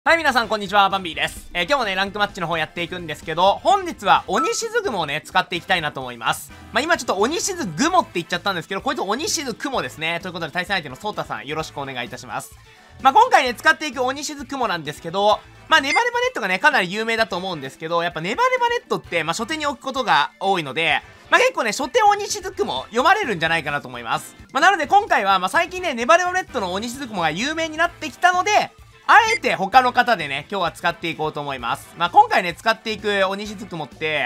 はい、皆さん、こんにちは。バンビーです。今日もね、ランクマッチの方やっていくんですけど、本日は、鬼しず雲をね、使っていきたいなと思います。今ちょっと鬼しず雲って言っちゃったんですけど、こいつ鬼しず雲ですね。ということで、対戦相手のソータさん、よろしくお願いいたします。今回ね、使っていく鬼しず雲なんですけど、ネバネバネットがね、かなり有名だと思うんですけど、やっぱネバネバネットって、初手に置くことが多いので、結構ね、初手鬼しず雲読まれるんじゃないかなと思います。なので今回は、最近ね、ネバネバネットの鬼しず雲が有名になってきたので、あえて他の方でね、今日は使っていこうと思います。今回ね、使っていく鬼しず雲って、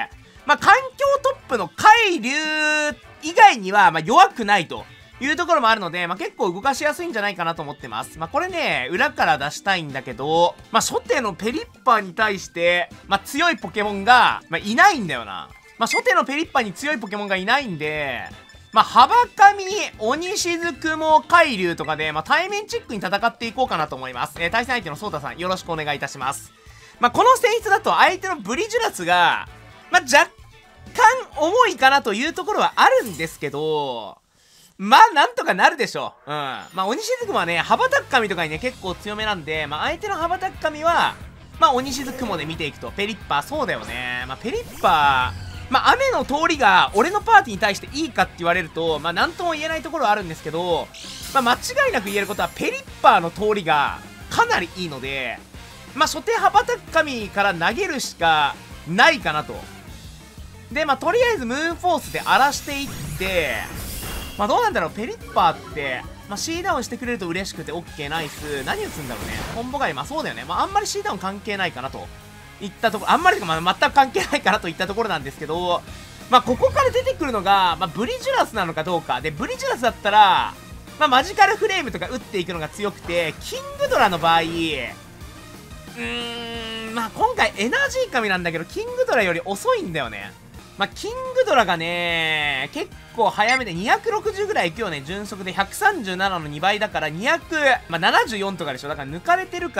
環境トップの海流以外には、弱くないというところもあるので、結構動かしやすいんじゃないかなと思ってます。これね、裏から出したいんだけど、初手のペリッパーに対して、強いポケモンが、いないんだよな。初手のペリッパーに強いポケモンがいないんで、幅神、鬼しず雲、海流とかで、対面チックに戦っていこうかなと思います。対戦相手のソータさん、よろしくお願いいたします。この性質だと相手のブリジュラスが、若干重いかなというところはあるんですけど、なんとかなるでしょう。鬼しず雲はね、羽ばたく神とかにね、結構強めなんで、相手の羽ばたく神は、鬼しず雲で見ていくと、ペリッパー、そうだよね。ペリッパー、雨の通りが俺のパーティーに対していいかって言われると、なんとも言えないところはあるんですけど、間違いなく言えることは、ペリッパーの通りがかなりいいので、初手羽ばたく神から投げるしかないかなと。で、とりあえずムーンフォースで荒らしていって、どうなんだろう、ペリッパーって、C ダウンしてくれると嬉しくて OK ナイス。何打つんだろうね。コンボ狩り、そうだよね。あんまり C ダウン関係ないかなと。いったところ、あんまりとか、全く関係ないかなといったところなんですけど、ここから出てくるのが、ブリジュラスなのかどうか。で、ブリジュラスだったら、マジカルフレームとか打っていくのが強くて、キングドラの場合、今回エナジー神なんだけど、キングドラより遅いんだよね。キングドラがね、結構早めで260ぐらいいくよね。純速で137の2倍だから274とかでしょ。だから抜かれてるから、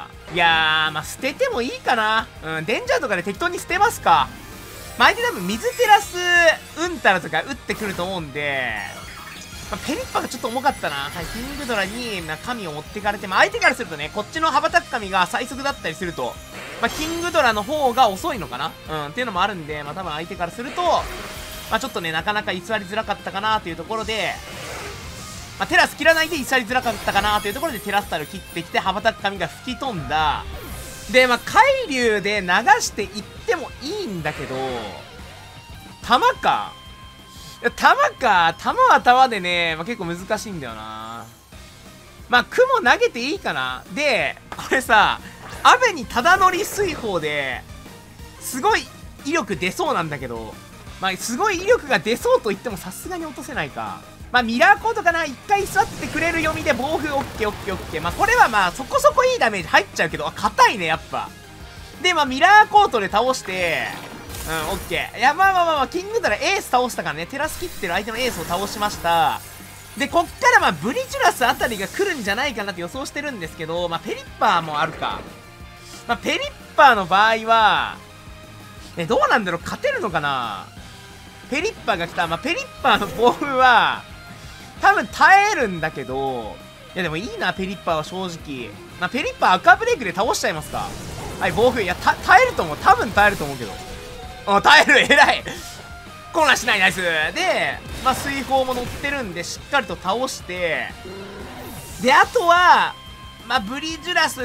いやー、捨ててもいいかな。デンジャーとかで適当に捨てますか。相手多分水テラス、うんたらとか打ってくると思うんで、ペリッパがちょっと重かったな。キングドラに神を持ってかれて、相手からするとね、こっちの羽ばたく神が最速だったりすると、キングドラの方が遅いのかなっていうのもあるんで、多分相手からすると、ちょっとね、なかなか居座りづらかったかなというところで、テラス切らないで居座りづらかったかなというところで、テラスタル切ってきて、羽ばたく神が吹き飛んだ。で、海流で流していってもいいんだけど、弾か。弾は弾でね、結構難しいんだよな。雲投げていいかな。で、これさ、雨にただ乗り水砲で、すごい威力出そうなんだけど、すごい威力が出そうと言ってもさすがに落とせないか。ミラーコードかな。一回座ってくれる読みで暴風オッケーオッケーオッケー。これはそこそこいいダメージ入っちゃうけど、硬いね、やっぱ。で、ミラーコートで倒して、オッケー。いや、キングドラエース倒したからね、テラス切ってる相手のエースを倒しました。で、こっからブリジュラスあたりが来るんじゃないかなって予想してるんですけど、ペリッパーもあるか。ペリッパーの場合は、どうなんだろう、勝てるのかな。ペリッパーが来た。ペリッパーの暴風は、多分耐えるんだけど、いやでもいいな、ペリッパーは正直。ペリッパー赤ブレイクで倒しちゃいますか。はい、暴風。いや、耐えると思う。多分耐えると思うけど。耐える、偉い。こなしない、ナイス。で、水砲も乗ってるんで、しっかりと倒して、で、あとは、ブリジュラス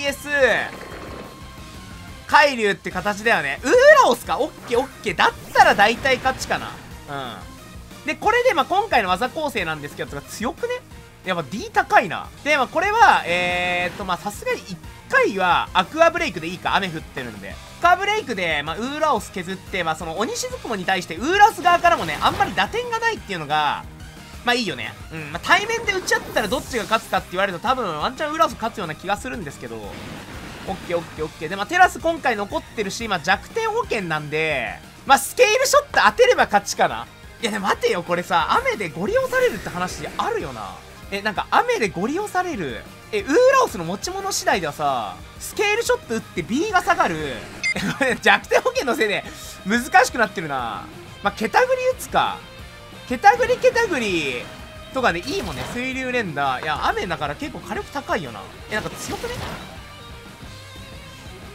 VS、海流って形だよね。ウーラオスか。オッケーオッケー。だったら大体勝ちかな。で、これで今回の技構成なんですけど、強くね。やっぱ D 高いな。で、これは、さすがに1回はアクアブレイクでいいか。雨降ってるんで。アクアブレイクで、ウーラオス削って、その鬼しず雲に対してウーラオス側からもね、あんまり打点がないっていうのが、いいよね。対面で打ち合ったらどっちが勝つかって言われると多分ワンチャンウーラオス勝つような気がするんですけど、オッケーオッケーオッケー。で、テラス今回残ってるし、弱点保険なんで、スケールショット当てれば勝ちかな。いや、でも待てよ、これさ、雨でゴリ押されるって話あるよな。なんか雨でゴリ押される。ウーラオスの持ち物次第ではさ、スケールショット打って B が下がる。これ弱点保険のせいで難しくなってるな。ケタグリ打つか。ケタグリとかでいいもんね。水流連打。いや、雨だから結構火力高いよな。なんか強くね。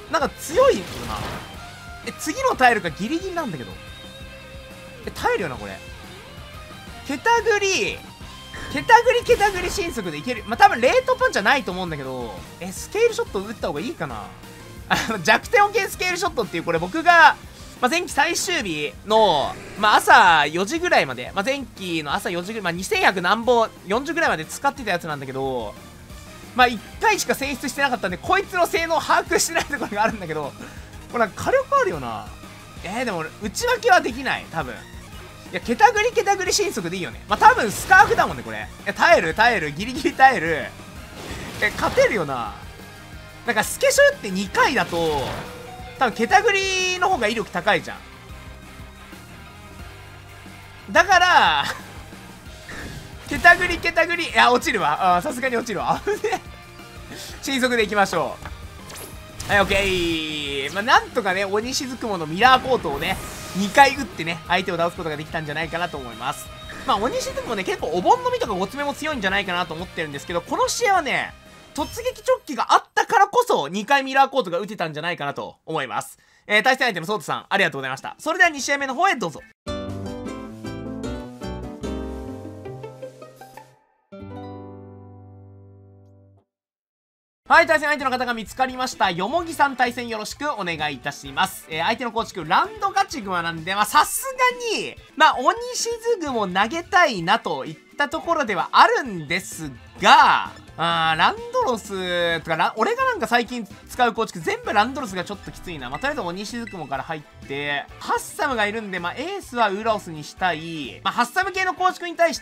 なんか強いよな。次の耐えるかギリギリなんだけど。耐えるよな、これ。ケタグリ神速でいける。まあ、多分冷凍パンチはないと思うんだけど、スケールショット打った方がいいかな。弱点保険スケールショットっていう、これ僕が、まあ、前期最終日の、まあ、朝4時ぐらいまで、まあ、前期の朝4時ぐらい、まあ、2100何本、40ぐらいまで使ってたやつなんだけど、まあ、1回しか選出してなかったんで、こいつの性能を把握してないところがあるんだけど、これなんか火力あるよな。でも俺、内訳はできない、多分。いや、ケタグリ神速でいいよね。まあ、多分スカーフだもんね、これ。耐える、ギリギリ耐える。勝てるよな。なんか、スケショって2回だと、多分ケタグリの方が威力高いじゃん。だから、ケタグリ、いや、落ちるわ。さすがに落ちるわ。危ね。神速でいきましょう。はい、オッケー。まあ、なんとかね、鬼しずくものミラーコートをね、2回打ってね、相手を倒すことができたんじゃないかなと思います。まあ、鬼しずくもね、結構お盆の実とかごつめも強いんじゃないかなと思ってるんですけど、この試合はね、突撃チョッキがあったからこそ、2回ミラーコートが打てたんじゃないかなと思います。対戦相手のソートさん、ありがとうございました。それでは2試合目の方へどうぞ。はい、対戦相手の方が見つかりました。よもぎさん対戦よろしくお願いいたします。相手の構築、ランドガチグマなんで、まあ、さすがに、まあ、鬼しずぐも投げたいなといったところではあるんですが、ランドロスとか、俺がなんか最近使う構築、全部ランドロスがちょっときついな。まあ、とりあえず鬼しずくもから入って、ハッサムがいるんで、まあ、エースはウラオスにしたい。まあ、ハッサム系の構築に対して、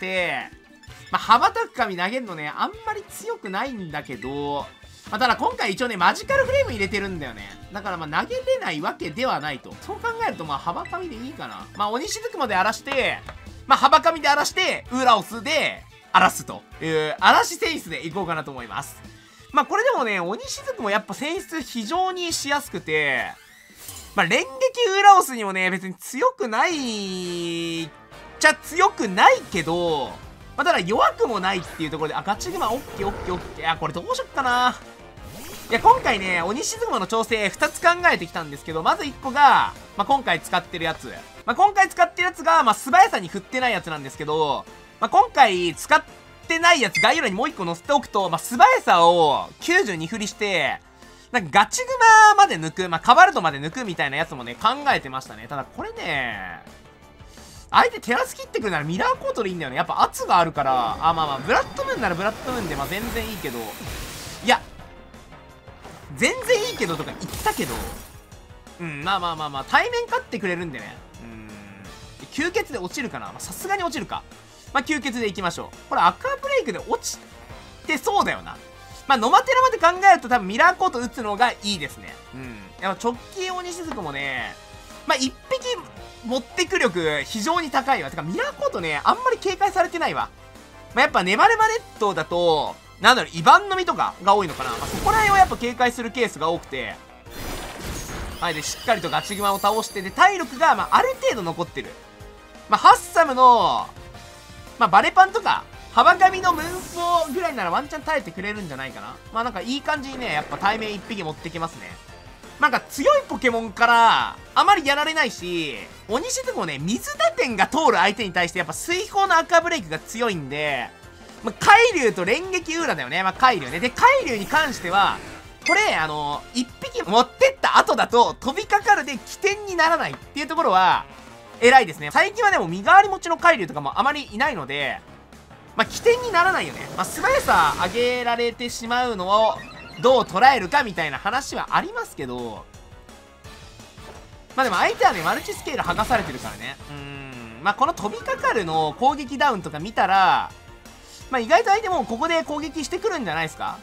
まあ、羽ばたく紙投げるのね、あんまり強くないんだけど、まあ、ただ今回一応ね、マジカルフレーム入れてるんだよね。だからまあ投げれないわけではないと。そう考えるとまあ幅紙でいいかな。まあ鬼しずくまで荒らして、まあ幅紙で荒らして、ウーラオスで荒らすという、荒らし選出でいこうかなと思います。まあこれでもね、鬼しずくもやっぱ選出非常にしやすくて、まあ連撃ウーラオスにもね、別に強くないっちゃ強くないけど、まあただ弱くもないっていうところで、ガチグマオッケーオッケーオッケー。これどうしよっかな。いや、今回ね、鬼しずくまの調整2つ考えてきたんですけど、まず1個が、まあ、今回使ってるやつ。まあ、今回使ってるやつが、まあ、素早さに振ってないやつなんですけど、まあ、今回使ってないやつ概要欄にもう1個載せておくと、まあ、素早さを92振りして、なんかガチグマまで抜く、まあ、カバルトまで抜くみたいなやつもね、考えてましたね。ただこれね、相手テラス切ってくるならミラーコートでいいんだよね。やっぱ圧があるから、まあまあ、ブラッドムーンならブラッドムーンで、まあ全然いいけど、いや、全然いいけどとか言ったけど、まあ、対面勝ってくれるんでね。吸血で落ちるかな。さすがに落ちるか。まあ、吸血でいきましょう。これアクアブレイクで落ちてそうだよな。まあ、ノマテラまで考えると多分ミラーコート打つのがいいですね。やっぱ直径鬼しずくもね、まあ、一匹持ってく力非常に高いわ。てか、ミラーコートね、あんまり警戒されてないわ。まあ、やっぱネバネバネットだと、なんだろう、イバンのみとかが多いのかな。まあ、そこら辺をやっぱ警戒するケースが多くて。はい、で、しっかりとガチグマを倒して、で、体力が、まあ、ある程度残ってる。まあ、ハッサムの、まあ、バレパンとか、幅紙のムーンフォーぐらいならワンチャン耐えてくれるんじゃないかな。まあ、なんかいい感じにね、やっぱ対面一匹持ってきますね。なんか強いポケモンから、あまりやられないし、鬼しずくもね、水打点が通る相手に対して、やっぱ水砲のアクアブレイクが強いんで、まあ、海竜と連撃ウーラだよね。まあ、海竜ね。で、海竜に関しては、これ、一匹持ってった後だと、飛びかかるで起点にならないっていうところは、偉いですね。最近はでも身代わり持ちの海竜とかもあまりいないので、まあ、起点にならないよね。まあ、素早さ上げられてしまうのを、どう捉えるかみたいな話はありますけど、まあでも相手はね、マルチスケール剥がされてるからね。まあこの飛びかかるの攻撃ダウンとか見たら、まあ意外と相手もここで攻撃してくるんじゃないですか。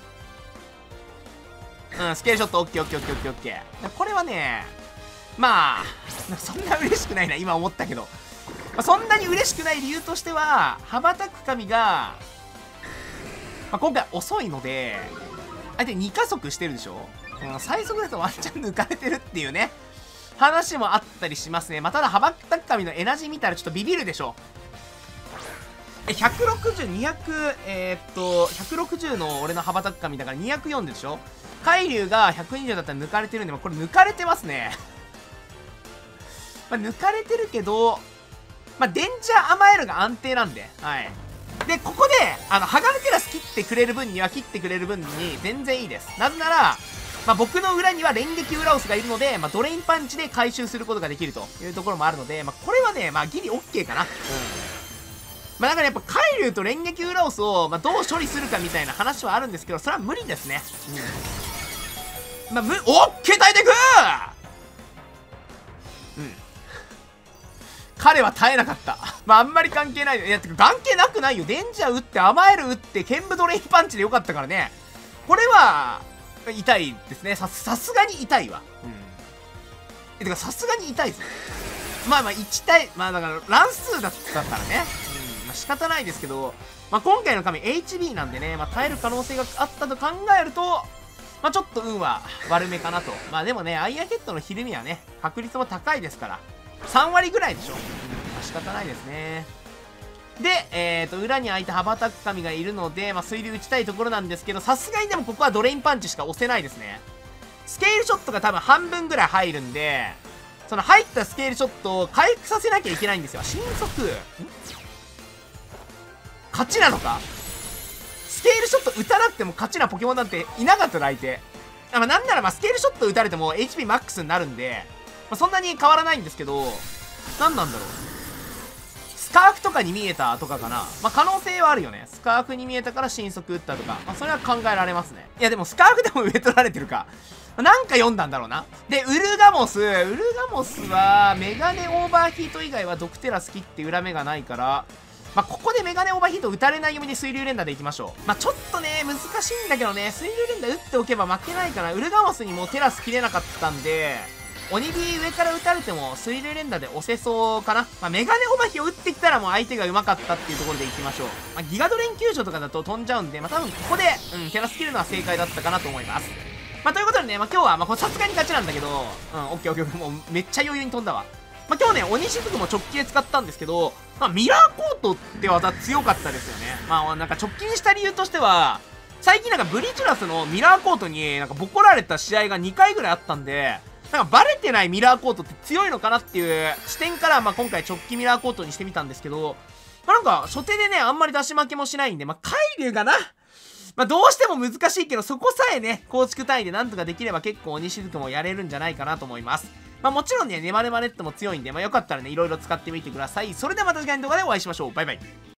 スケールショットオッケーオッケーオッケーオッケーオッケー。これはね、まあ、そんな嬉しくないな、今思ったけど。まあ、そんなに嬉しくない理由としては、羽ばたく神が、まあ、今回遅いので、相手2加速してるでしょ。最速だとワンチャン抜かれてるっていうね、話もあったりしますね。まあ、ただ、羽ばたく神のエナジー見たらちょっとビビるでしょ。160、200、160の俺の羽ばたく神だから204でしょ。 海竜が120だったら抜かれてるんで、まあ、これ抜かれてますね。まあ、抜かれてるけど、まあ、デンジャーアマエルが安定なんで、はい。で、ここで、ハガルテラス切ってくれる分には、切ってくれる分に全然いいです。なぜなら、まあ、僕の裏には連撃ウラオスがいるので、まあ、ドレインパンチで回収することができるというところもあるので、まあ、これはね、まあ、ギリ OK かな。うん。まあ、だからやっぱ、海竜と連撃ウラオスを、まあ、どう処理するかみたいな話はあるんですけど、それは無理ですね。うん。まあ、OK 耐えてくうん。彼は耐えなかった。まあ、あんまり関係ない。いや、てか関係なくないよ。デンジャー打って、甘える打って、剣舞ドレインパンチでよかったからね。これは、痛いですね。さすがに痛いわ。うん。てか、さすがに痛いですね。まあまあ、1対、まあだから、乱数だったからね。うん。まあ仕方ないですけど、まあ今回の神 HB なんでね、まあ耐える可能性があったと考えると、まあちょっと運は悪めかなと。まあでもね、アイアンヘッドのひるみはね、確率も高いですから。3割ぐらいでしょ。うん。まあ仕方ないですね。で、裏に空いた羽ばたく神がいるので、まあ、水流打ちたいところなんですけど、さすがにでもここはドレインパンチしか押せないですね。スケールショットが多分半分ぐらい入るんで、その入ったスケールショットを回復させなきゃいけないんですよ。神速勝ちなのか。スケールショット打たなくても勝ちなポケモンなんていなかったら相手。まあ、なんならまあスケールショット打たれても HP マックスになるんで、まあ、そんなに変わらないんですけど、何なんだろう。スカーフとかに見えたとかかな。まあ、可能性はあるよね。スカーフに見えたから神速打ったとか。まあ、それは考えられますね。いや、でもスカーフでも上取られてるか。なんか読んだんだろうな。で、ウルガモスは、メガネオーバーヒート以外はドクテラ好きって裏目がないから、まあ、ここでメガネオーバーヒート打たれない読みで水流連打でいきましょう。まあ、ちょっとね、難しいんだけどね、水流連打打っておけば負けないから、ウルガモスにもテラス切れなかったんで、鬼火上から撃たれても水流連打で押せそうかな。まあ、メガネオバヒを打ってきたらもう相手が上手かったっていうところでいきましょう。まあ、ギガドレン救助とかだと飛んじゃうんで、まあ、多分ここで、キャラス切るのは正解だったかなと思います。まあ、ということでね、まあ、今日は、まあ、さすがに勝ちなんだけど、オッケーオッケー、もうめっちゃ余裕に飛んだわ。まあ、今日ね、鬼しずくも直球で使ったんですけど、まあ、ミラーコートって技強かったですよね。まあ、なんか直近した理由としては、最近なんかブリチュラスのミラーコートになんかボコられた試合が2回ぐらいあったんで、なんかバレてないミラーコートって強いのかなっていう視点から、まあ今回直帰ミラーコートにしてみたんですけど、まあなんか初手でね、あんまり出し負けもしないんで、まあ海竜がな、まあどうしても難しいけど、そこさえね、構築単位でなんとかできれば結構鬼しずくもやれるんじゃないかなと思います。まあもちろんね、ネマネマネットも強いんで、まあよかったらね、いろいろ使ってみてください。それではまた次回の動画でお会いしましょう。バイバイ。